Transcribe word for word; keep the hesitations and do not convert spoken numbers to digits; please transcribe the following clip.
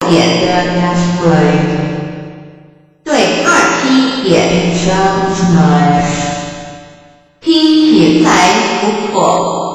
点的 display， 对二 P 点 show display， P 品牌不错。